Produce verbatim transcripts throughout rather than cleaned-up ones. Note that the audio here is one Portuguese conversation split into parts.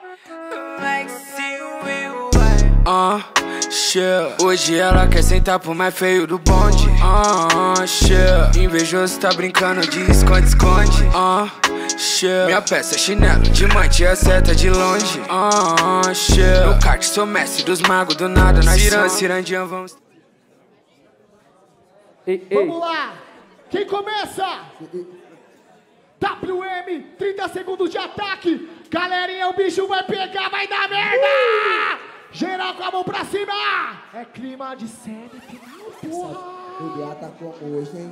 Uh, shit. Hoje ela quer sentar pro mais feio do bonde. Uh, shit. Invejoso tá brincando de esconde-esconde. Uh, shit. Minha peça é chinelo, diamante e a seta de longe. Uh, shit. No kart sou mestre dos magos do nada. Nós Ciran, Cirandinha, vamos. Ei, ei. Vamos lá! Quem começa? W M, trinta segundos de ataque. Galerinha, o bicho vai pegar, vai dar merda! Geral com a mão pra cima! É clima de semifinal, porra! O B A tá como hoje, hein?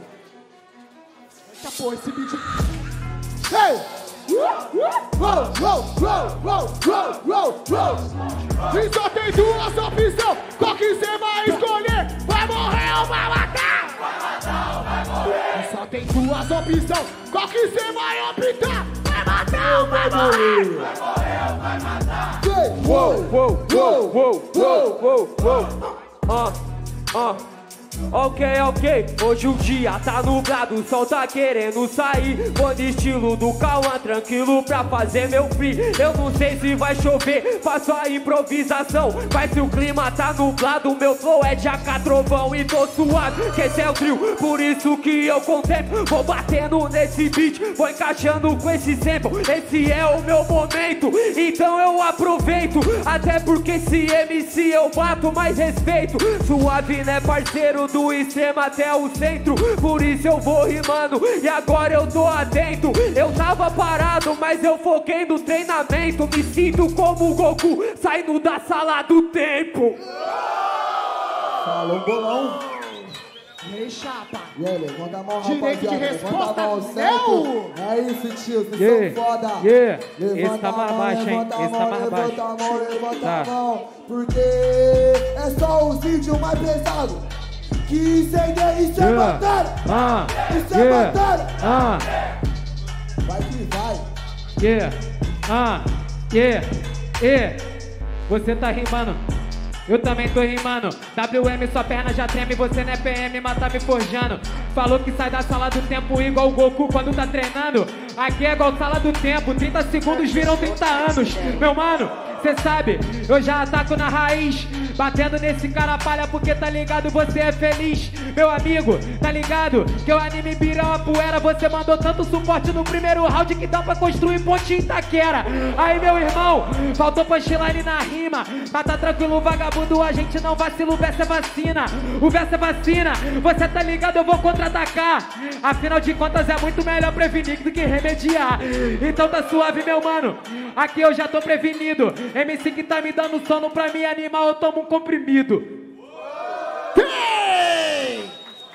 Eita porra, esse beat... Ei! Roll, roll, roll, roll, roll, roll, roll! E só tem duas opções, qual que você vai escolher? Vai morrer ou vai matar? Vai matar ou vai morrer? E só tem duas opções, qual que você vai optar? Vai matar ou vai morrer? Vai morrer ou vai matar? Uou, uou, uou, uou, uou, uou, uou. Ah, ah. Ok, ok, hoje o dia tá nublado, o sol tá querendo sair. Vou no estilo do Cauã, tranquilo pra fazer meu free. Eu não sei se vai chover, faço a improvisação. Mas se o clima tá nublado, meu flow é de A K trovão e tô suave, que esse é o drill, por isso que eu contemplo. Vou batendo nesse beat, vou encaixando com esse sample. Esse é o meu momento, então eu aproveito. Até porque esse M C eu bato mais respeito. Suave, né parceiro? Do extremo até o centro, por isso eu vou rimando e agora eu tô atento. Eu tava parado, mas eu foquei no treinamento. Me sinto como o Goku saindo da sala do tempo. Falou, bolão. E aí, chapa? E aí, levanta a mão, direito rapaziada. de resposta, levanta a mão, certo? É isso, tio, vocês yeah, são foda. Yeah. Levanta Esse tá a mais mão, baixo, hein? levanta a Esse tá mão, mais levanta baixo. a mão, levanta Tá. a mão. Porque é só os vídeos mais pesados. Que incendeia, isso é Yeah. batalha. Ah, Isso é yeah. batalha. Ah, Vai que vai. yeah. Ah, yeah. Yeah. Você tá rimando. Eu também tô rimando. W M, sua perna já treme. Você não é P M, mas tá me forjando. Falou que sai da sala do tempo igual o Goku quando tá treinando. Aqui é igual sala do tempo, trinta segundos viram trinta anos. Meu mano, cê sabe, eu já ataco na raiz, batendo nesse cara palha porque tá ligado, você é feliz. Meu amigo, tá ligado, que o anime vira uma poeira. Você mandou tanto suporte no primeiro round que dá pra construir ponte em Itaquera. Aí meu irmão, faltou punchline na rima. Mas tá tranquilo, vagabundo, a gente não vacila. O verso é vacina, o verso é vacina. Você tá ligado, eu vou contra-atacar. Afinal de contas é muito melhor prevenir do que remediar. Então tá suave, meu mano, aqui eu já tô prevenido. M C que tá me dando sono, pra mim animal eu tomo um comprimido. Tem!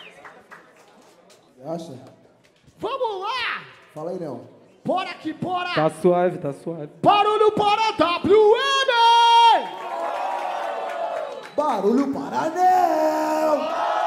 Acha? Vamos lá! Fala aí, Leão. Bora que bora! Tá suave, tá suave. Barulho para W M! Barulho para Nel!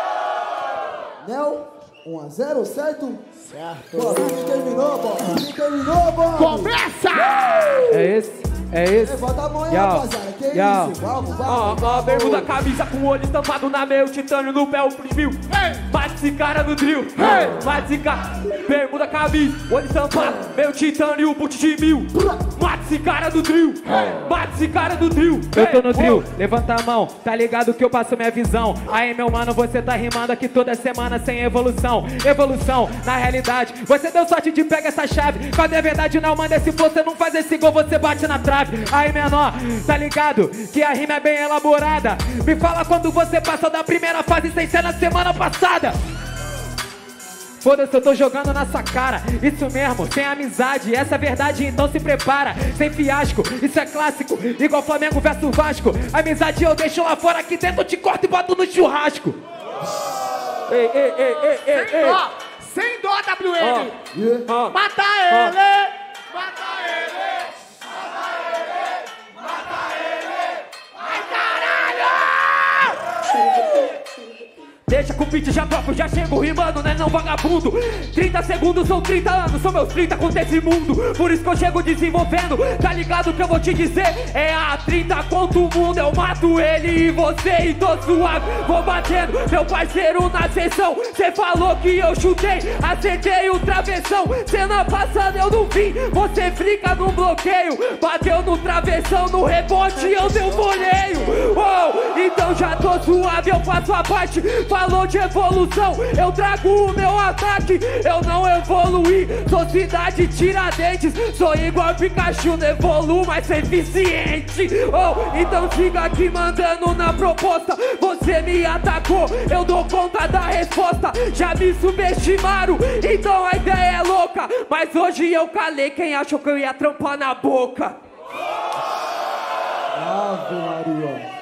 Nel, um a zero, certo? Certo. Bora, quem terminou, bora? Quem terminou, bora? Começa! É esse, é esse. Levanta a mão aí, Yo, rapaziada. Que yo. isso? Vamos, vamos. Ó, ó, bermuda, camisa com o olho estampado na meio, titânio no pé, o mil. Bate esse cara no drill. Bate esse cara. Bermuda, camisa, olho estampado, meu titânio, boot de mil. Bate esse cara do drill. Bate esse cara do drill. Eu tô no drill, levanta a mão, tá ligado que eu passo minha visão. Aí, meu mano, você tá rimando aqui toda semana sem evolução. Evolução, na realidade, você deu sorte de pegar essa chave. Quando é verdade, não manda esse flow, você não faz esse gol, você bate na trave. Aí, menor, tá ligado que a rima é bem elaborada. Me fala quando você passou da primeira fase sem ser na semana passada. Foda-se, eu tô jogando na sua cara. Isso mesmo, sem amizade, essa é verdade, então se prepara. Sem fiasco, isso é clássico, igual Flamengo versus Vasco. Amizade eu deixo lá fora, aqui dentro eu te corto e boto no churrasco. Ei, ei, ei, ei, ei, Sem ei. dó, sem dó, W M! Oh. Yeah. Oh. Mata ele! Mata ele! Mata ele! Mata ele! Ai, caralho! deixa com o beat, já troco, já chego rimando, né não vagabundo. Trinta segundos são trinta anos, são meus trinta contra esse mundo. Por isso que eu chego desenvolvendo, tá ligado que eu vou te dizer? É a trinta contra o mundo, eu mato ele e você e tô suave. Vou batendo, meu parceiro na sessão. Cê falou que eu chutei, acertei o travessão. Cena passada eu não vi, você fica no bloqueio. Bateu no travessão, no rebote eu dei um voleio. Oh, então já tô suave, eu faço a parte. Falou de evolução, eu trago o meu ataque. Eu não evoluí, sou cidade Tiradentes. Sou igual Pikachu, não evoluo, mas sou eficiente. Oh, então siga aqui mandando na proposta. Você me atacou, eu dou conta da resposta. Já me subestimaram, então a ideia é louca. Mas hoje eu calei quem achou que eu ia trampar na boca. Ave Maria.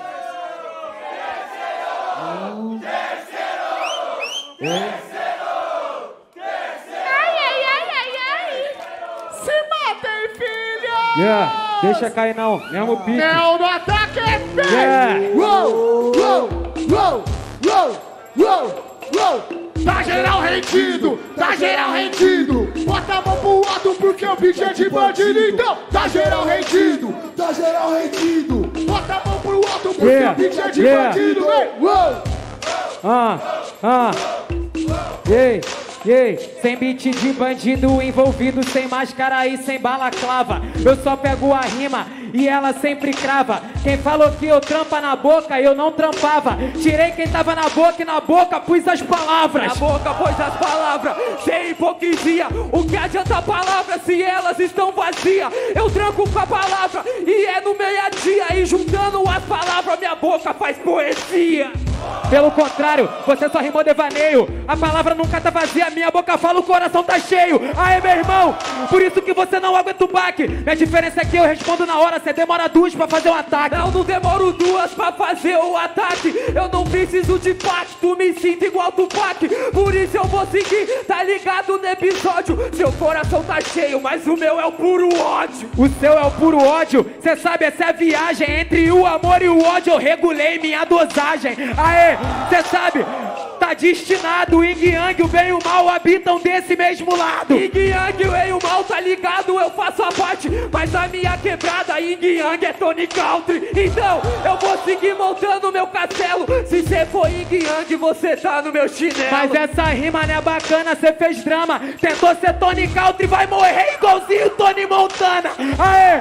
Ai, ai, ai, ai, ai. Se matem, filha! Yeah, deixa cair não, mesmo pique. Não, no ataque é feio! Yeah. Uou, uou, uou, uou, uou, uou. Tá geral rendido, tá geral rendido. Bota a mão pro alto porque o bicho é de bandido. Então, tá geral rendido, Tá geral rendido. bota a mão pro alto porque Yeah, o bicho é de yeah. bandido. Vem, uou. Ah, ah, ei, ei, sem beat de bandido envolvido, sem máscara e sem balaclava. Eu só pego a rima e ela sempre crava. Quem falou que eu trampa na boca, eu não trampava. Tirei quem tava na boca e na boca pus as palavras. Na boca pus as palavras, sem hipocrisia. O que adianta a palavra se elas estão vazias? Eu tranco com a palavra e é no meia-dia. E juntando as palavras, minha boca faz poesia. Pelo contrário, você só rimou devaneio. A palavra nunca tá vazia, minha boca fala, o coração tá cheio. Aê, meu irmão, por isso que você não aguenta o baque. Minha diferença é que eu respondo na hora, você demora duas pra fazer um ataque. Não, não demoro duas pra fazer o ataque. Eu não preciso de pacto, me sinto igual Tupac. Por isso eu vou seguir, tá ligado no episódio. Seu coração tá cheio, mas o meu é o puro ódio. O seu é o puro ódio, cê sabe, essa é a viagem. Entre o amor e o ódio eu regulei minha dosagem. Aê, cê sabe, tá destinado. O Yin Yang, o bem e o mal habitam desse mesmo lado. Yin Yang, o bem e o mal, tá ligado? Eu faço a parte, mas a minha quebrada Yin Yang é Tony Country. Então, eu vou seguir montando meu castelo. Se cê for Yin Yang, você tá no meu chinelo. Mas essa rima não é bacana, cê fez drama. Tentou ser Tony Country, vai morrer igualzinho Tony Montana. Aê!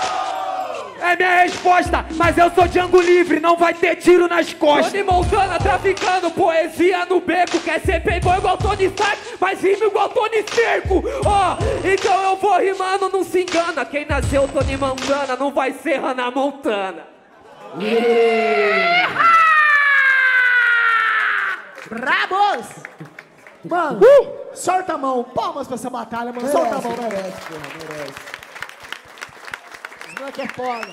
É minha resposta, mas eu sou Django livre, não vai ter tiro nas costas. Tony Montana traficando poesia no beco. Quer ser playboy igual Tony Stark, mas rima igual Tony Cerco. Ó, oh, então eu vou rimando, não se engana. Quem nasceu Tony Montana não vai ser Hannah Montana. Bravos! Mano, uh! solta a mão, palmas pra essa batalha, mano. Merece, Solta a mão, né? merece, porra, merece. Que é foda.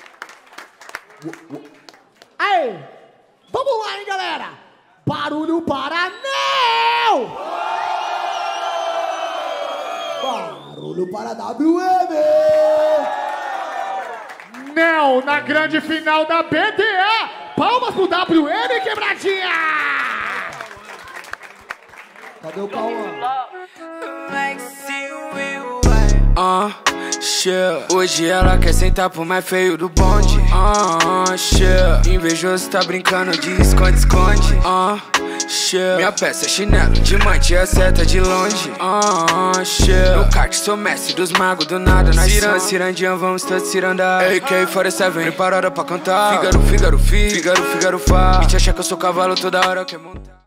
Aí, vamos lá, hein, galera. Barulho para Neo! Barulho para W M. Neo na grande final da B T A. Palmas pro W M, quebradinha. Cadê o Cauã? Ah, uh, shit. Hoje ela quer sentar pro mais feio do bonde. Ah, uh, shit. Invejoso tá brincando de esconde-esconde. Ah, uh, shit. Minha peça é chinelo, diamante é seta de longe. Ah, uh, shit. No kart sou mestre dos magos do nada. Nós ciranda, cirandinha, vamos todos cirandar. A K quarenta e sete, preparada pra cantar. Fígaro, Fígaro, Fí, Fígaro, Fígaro, Fá. Bitch acha que eu sou cavalo toda hora quer montar.